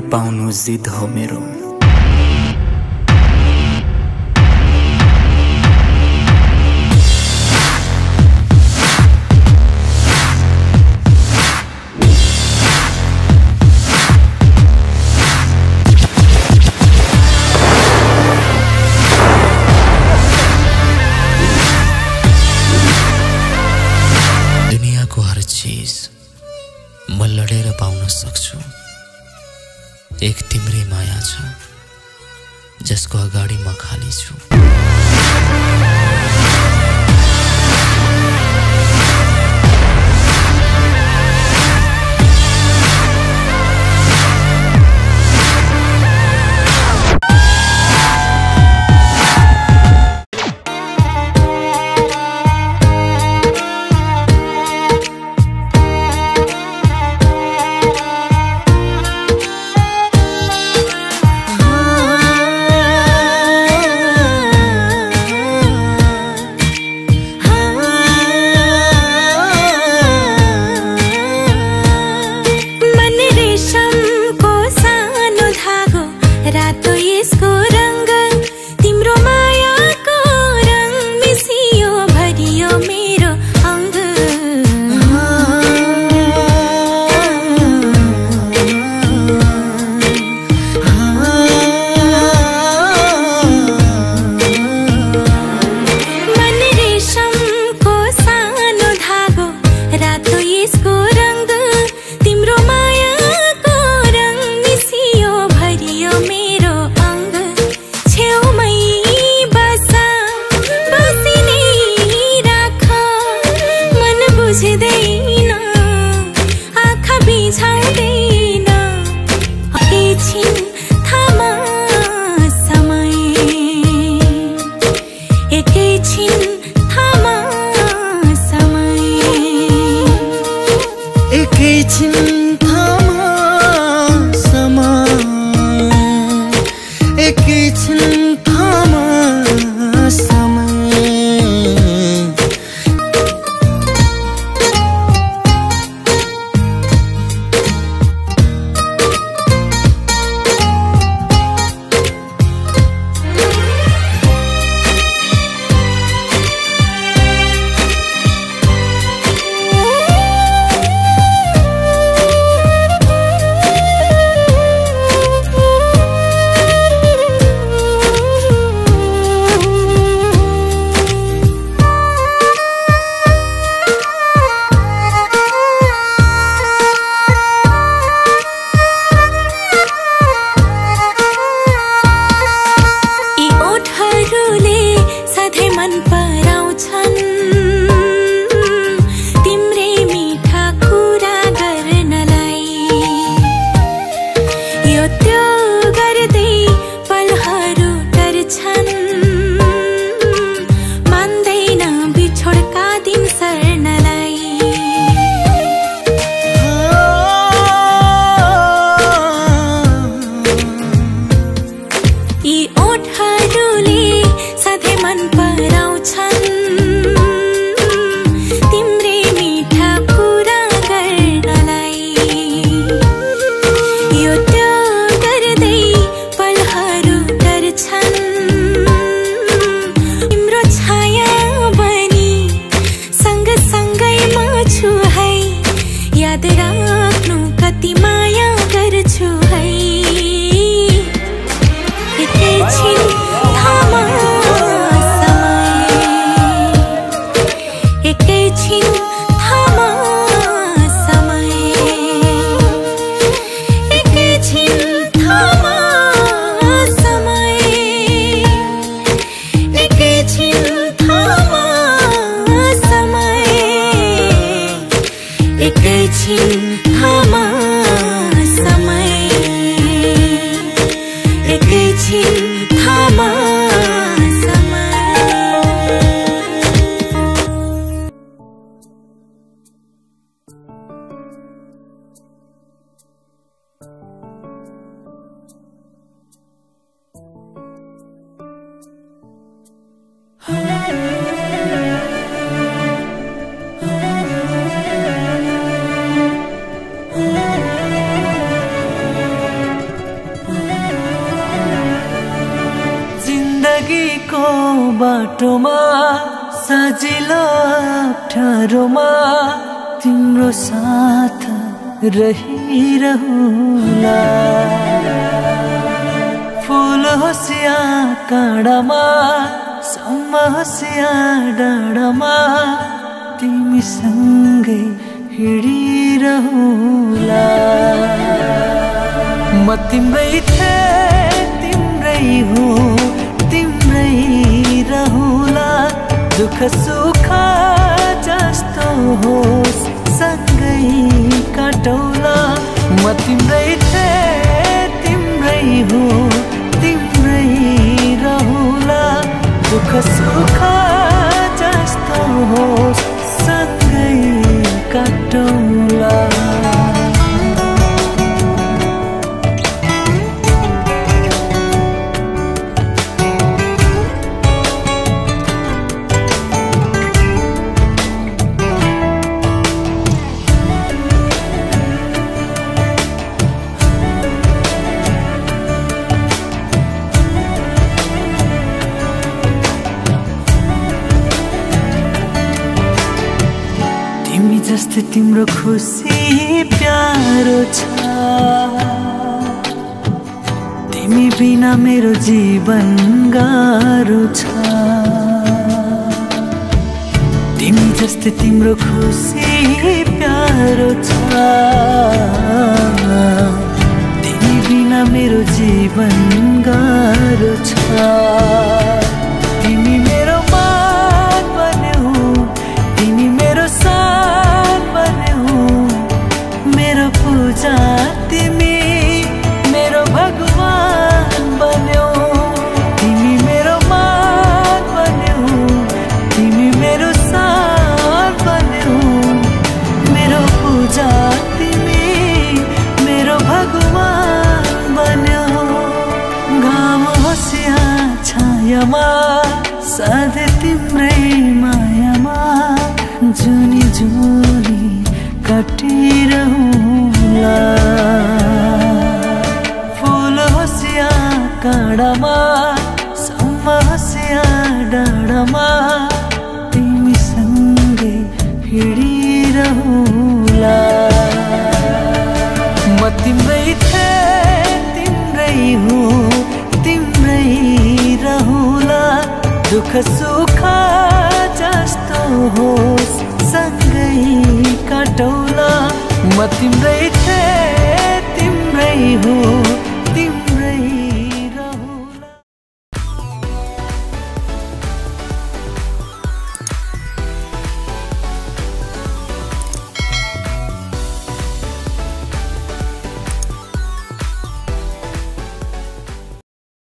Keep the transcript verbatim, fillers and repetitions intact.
पाउनु जिद हो मेरो। दुनियाँको हर चीज म लडेर पाउन सक्छु। एक तिम्रै माया छ जसको अगाडि म खाली छु। जिन्दगीको बाटोमा सजिलो अप्ठ्यारोमा तिम्रो साथ रहिरहुला। फूल होस् या काँडामा सम्म होस् या डाँडामा तिमीसँगै हिँडिरहुला। म तिम्रै थिएँ तिम्रै हो तिम्रै रहुला। दुःख सुख जस्तो होस् सँगै काटौला। म तिम्रै थिएँ तिम्रै हो तिम्रै रहुला। दुःख सुख जस्तो होस् सँगै काटौला। तिमी जस्तै तिम्रो खुसी प्यारो छ। तिमी बिना मेरो जीवन गाह्रो छ। तिमी जस्तै तिम्रो खुसी प्यारो छ। तिमी बिना मेरो जीवन गाह्रो छ। तिमी मेरो मान बन्यौ तिमी मेरो सान बन्यौ। मेरो पूजा तिमी मेरो भगवान बन्यौ। तिमी मेरो मान बन्यौ तिमी मेरो सान बन्यौ। मेरो पूजा तिमी मेरो भगवान बन्यौ। घाम होस् या छायामा सधैँ तिम्रै मायामा जुनी जुनी काटिरहुला। फूल होस् या काँडामा सम्म होस् या डाँडामा तिमीसँगै हिँडिरहुला। म तिम्रै थिएँ तिम्रै हो तिम्रै रहुला। दुःख सुख जस्तो होस्